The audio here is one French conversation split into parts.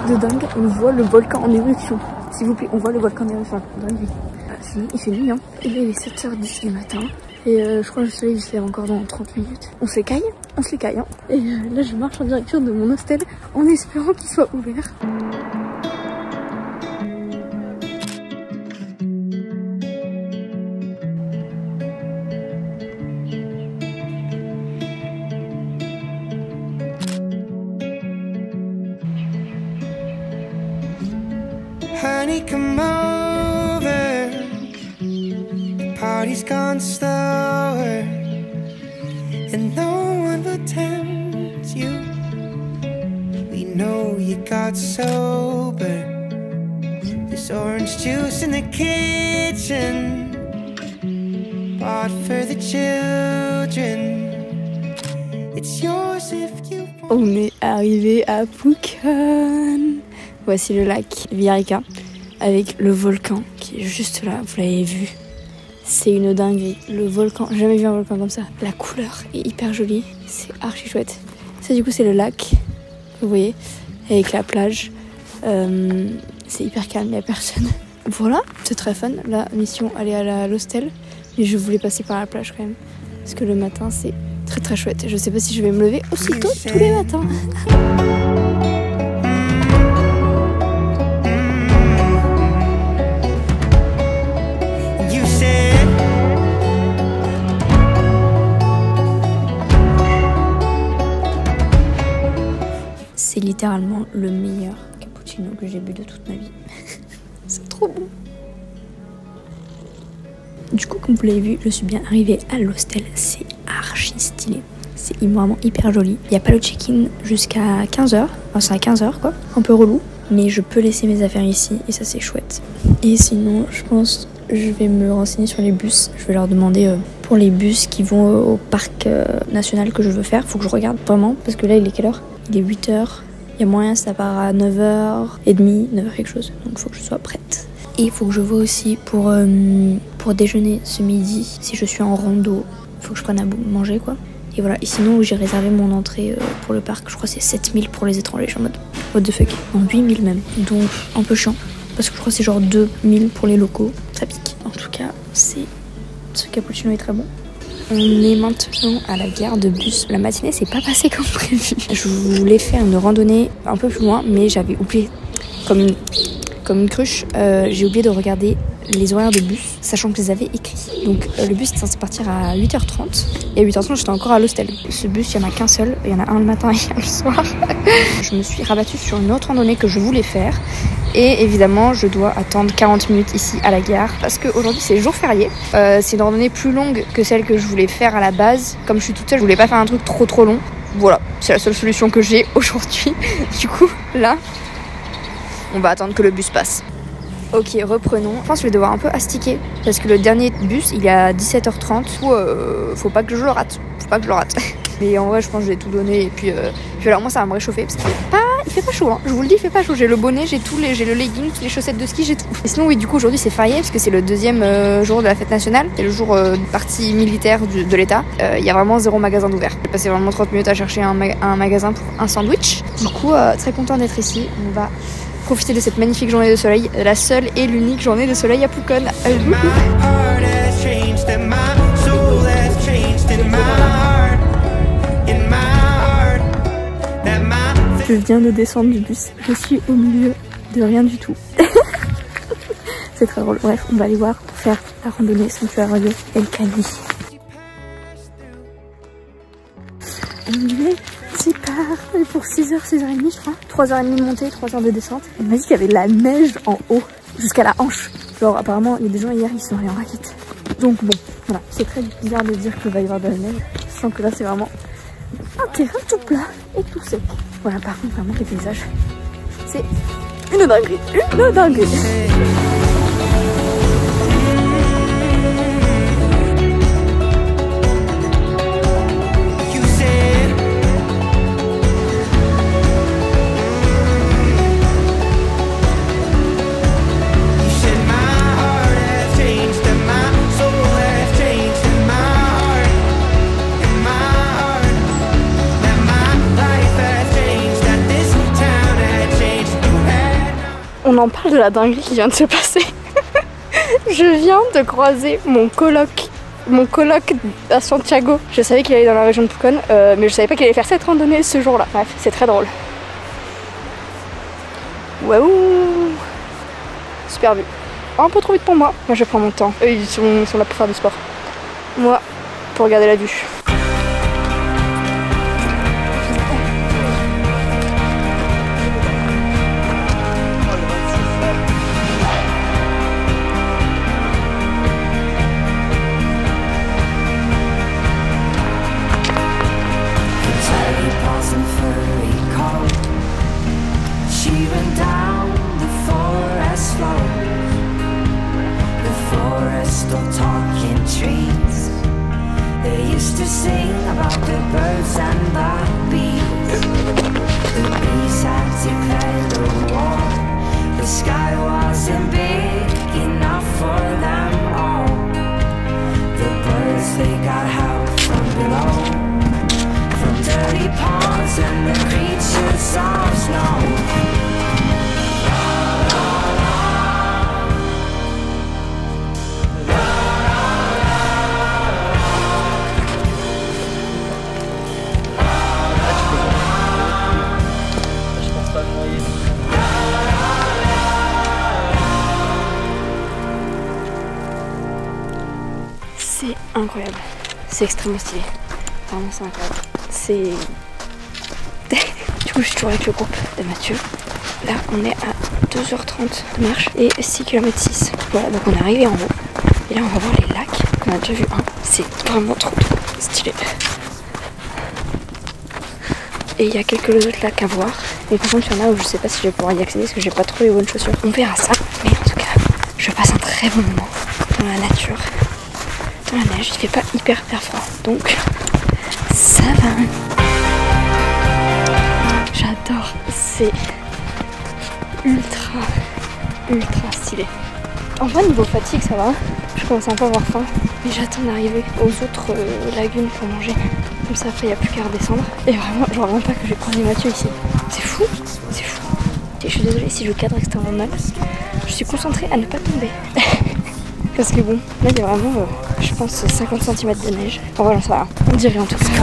truc de dingue, on voit le volcan en éruption. S'il vous plaît, on voit le volcan en éruption. Dingue. Sinon, il fait nuit, hein. Et là, il est 7h10 du matin. Et je crois que le soleil se lève encore dans 30 minutes. On se les caille, hein. Et là, je marche en direction de mon hostel en espérant qu'il soit ouvert. Honey, come over. The party's gone slower, and no one will tempt you. We know you got sober. There's orange juice in the kitchen, bought for the children. It's yours if you want. On est arrivé à Puken. Voici le lac Villarrica avec le volcan qui est juste là, vous l'avez vu. C'est une dinguerie, le volcan, j'ai jamais vu un volcan comme ça. La couleur est hyper jolie, c'est archi chouette. Ça du coup c'est le lac, vous voyez, avec la plage. C'est hyper calme, il n'y a personne. Voilà, c'est très fun. La mission, aller à l'hostel, mais je voulais passer par la plage quand même. Parce que le matin c'est très très chouette. Je sais pas si je vais me lever aussitôt tous les matins. C'est littéralement le meilleur cappuccino que j'ai bu de toute ma vie. C'est trop bon. Du coup, comme vous l'avez vu, je suis bien arrivée à l'hostel. C'est archi stylé. C'est vraiment hyper joli. Il n'y a pas le check-in jusqu'à 15h. Enfin, c'est à 15h quoi. Un peu relou. Mais je peux laisser mes affaires ici et ça c'est chouette. Et sinon, je pense je vais me renseigner sur les bus. Je vais leur demander pour les bus qui vont au parc national que je veux faire. Faut que je regarde vraiment parce que là il est quelle heure? Il est 8h. Il y a moyen ça part à 9h30, 9h quelque chose. Donc il faut que je sois prête. Et il faut que je vois aussi pour déjeuner ce midi. Si je suis en rando, il faut que je prenne à manger quoi. Et voilà. Et sinon j'ai réservé mon entrée pour le parc. Je crois que c'est 7000 pour les étrangers. Je suis en mode what the fuck. Non 8000 même. Donc un peu chiant. Parce que je crois que c'est genre 2000 pour les locaux. Ça pique. En tout cas, ce cappuccino est très bon. On est maintenant à la gare de bus. La matinée s'est pas passée comme prévu. Je voulais faire une randonnée un peu plus loin, mais j'avais oublié, comme une cruche, j'ai oublié de regarder les horaires de bus, sachant que je les avais écrits. Donc le bus est censé partir à 8h30 et à 8h30 j'étais encore à l'hostel. Ce bus, il n'y en a qu'un seul, il y en a un le matin et un le soir. Je me suis rabattue sur une autre randonnée que je voulais faire. Et évidemment, je dois attendre 40 minutes ici à la gare parce qu'aujourd'hui c'est jour férié. C'est une randonnée plus longue que celle que je voulais faire à la base. Comme je suis toute seule, je voulais pas faire un truc trop long. Voilà, c'est la seule solution que j'ai aujourd'hui. Du coup, là, on va attendre que le bus passe. Ok, reprenons. Je pense que je vais devoir un peu astiquer parce que le dernier bus, il est à 17h30. Faut pas que je le rate. Mais en vrai, je pense que je vais tout donner et puis alors moi ça va me réchauffer parce qu'il fait pas chaud, hein. Je vous le dis, il fait pas chaud. J'ai le bonnet, j'ai le legging, les chaussettes de ski, j'ai tout. Et sinon oui, du coup aujourd'hui c'est férié parce que c'est le deuxième jour de la fête nationale. C'est le jour de partie militaire de l'État. Il y a vraiment 0 magasin d'ouvert. J'ai passé vraiment 30 minutes à chercher un magasin pour un sandwich. Du coup très content d'être ici. On va profiter de cette magnifique journée de soleil, la seule et l'unique journée de soleil à Puken. Je viens de descendre du bus, je suis au milieu de rien du tout. C'est très drôle. Bref, on va aller voir pour faire la randonnée sanctuario El Cali. On est c'est parti pour 6h, 6h30 je crois. 3h30 de montée, 3h de descente. Elle m'a dit qu'il y avait de la neige en haut, jusqu'à la hanche. Genre apparemment il y a des gens hier qui sont allés en raquette. Donc bon, voilà, c'est très bizarre de dire qu'il va y avoir de la neige. Sachant que là c'est vraiment un terrain tout plat et tout sec. Voilà, par contre vraiment les paysages, c'est une dinguerie, une dinguerie. On en parle de la dinguerie qui vient de se passer. Je viens de croiser mon coloc à Santiago. Je savais qu'il allait dans la région de Pucón, mais je savais pas qu'il allait faire cette randonnée ce jour-là. Bref, c'est très drôle. Waouh! Super vue. Un peu trop vite pour moi. Moi, je prends mon temps. Eux, ils sont là pour faire du sport. Moi, pour regarder la vue. C'est incroyable, c'est extrêmement stylé, vraiment c'est incroyable. C'est... Du coup je suis toujours avec le groupe de Mathieu. Là on est à 2h30 de marche et 6 km 6. Voilà, donc on est arrivé en haut. Et là on va voir les lacs, on a déjà vu un, c'est vraiment trop stylé. Et il y a quelques autres lacs à voir. Mais par contre il y en a où je sais pas si je vais pouvoir y accéder parce que j'ai pas trop les bonnes chaussures. On verra ça, mais en tout cas je passe un très bon moment dans la nature. Dans la neige, il fait pas hyper froid, donc ça va. J'adore, c'est ultra stylé. En vrai niveau fatigue ça va, je commence un peu à avoir faim, mais j'attends d'arriver aux autres lagunes pour manger. Comme ça après il n'y a plus qu'à redescendre. Et vraiment, je reviens pas que j'ai croisé Mathieu ici. C'est fou, c'est fou. Et je suis désolée si je cadre extrêmement mal. Je suis concentrée à ne pas tomber. Parce que bon, là il y a vraiment, je pense, 50 cm de neige. Enfin voilà, ça va, on dirait en tout cas.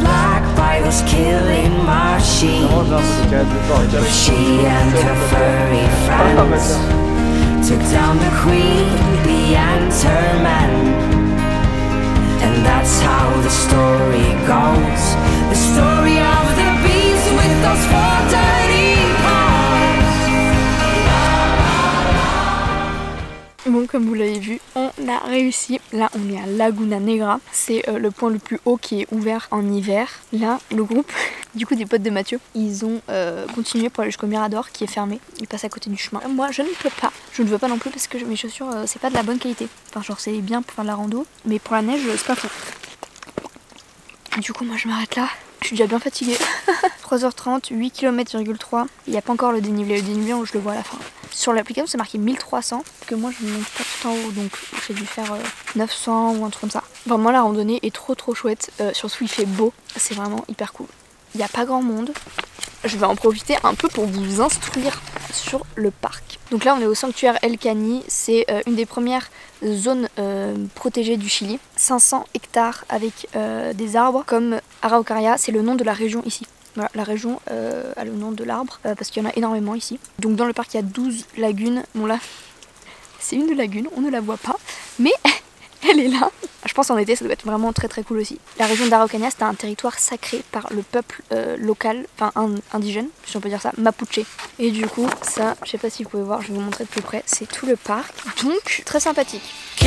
Bon, comme vous l'avez vu, on a réussi. Là, on est à Laguna Negra. C'est le point le plus haut qui est ouvert en hiver. Là, le groupe du coup des potes de Mathieu, ils ont continué pour aller jusqu'au Mirador qui est fermé. Ils passent à côté du chemin. Moi, je ne peux pas. Je ne veux pas non plus parce que mes chaussures, c'est pas de la bonne qualité. Enfin, genre, c'est bien pour faire de la rando, mais pour la neige, c'est pas fou. Du coup, moi, je m'arrête là. Je suis déjà bien fatiguée. 3h30, 8 km,3. Il n'y a pas encore le dénivelé. Le dénivelé, je le vois à la fin. Sur l'application, c'est marqué 1300. Parce que moi, je ne monte pas tout en haut. Donc, j'ai dû faire 900 ou un truc comme ça. Vraiment, la randonnée est trop chouette. Surtout, il fait beau. C'est vraiment hyper cool. Il n'y a pas grand monde. Je vais en profiter un peu pour vous instruire sur le parc. Donc là, on est au sanctuaire El Cani. C'est une des premières zones protégées du Chili. 500 hectares avec des arbres comme Araucaria. C'est le nom de la région ici. Voilà, la région a le nom de l'arbre parce qu'il y en a énormément ici. Donc dans le parc, il y a 12 lagunes. Bon là, c'est une lagune, on ne la voit pas. Mais elle est là. Je pense en été, ça doit être vraiment très cool aussi. La région d'Araucania, c'est un territoire sacré par le peuple local, enfin indigène, si on peut dire ça, Mapuche. Et du coup, ça, je sais pas si vous pouvez voir, je vais vous montrer de plus près. C'est tout le parc, donc très sympathique.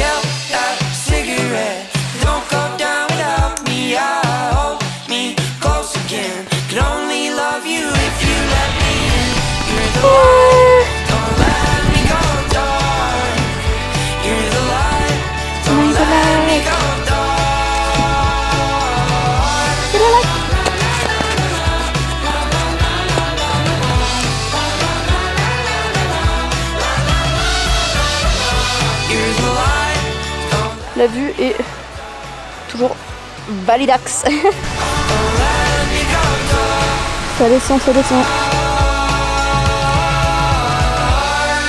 La vue est toujours validax. Ça descend.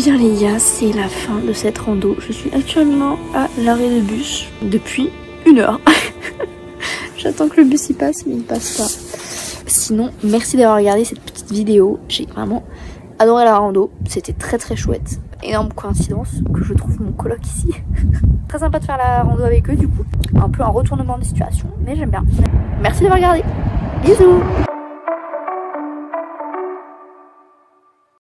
bien les gars, c'est la fin de cette rando. Je suis actuellement à l'arrêt de bus depuis 1 heure. J'attends que le bus y passe, mais il passe pas. Sinon, merci d'avoir regardé cette petite vidéo. J'ai vraiment adoré la rando. C'était très très chouette. Énorme coïncidence que je trouve mon coloc ici. Très sympa de faire la rando avec eux du coup. Un peu un retournement de situation, mais j'aime bien. Merci d'avoir regardé. Bisous.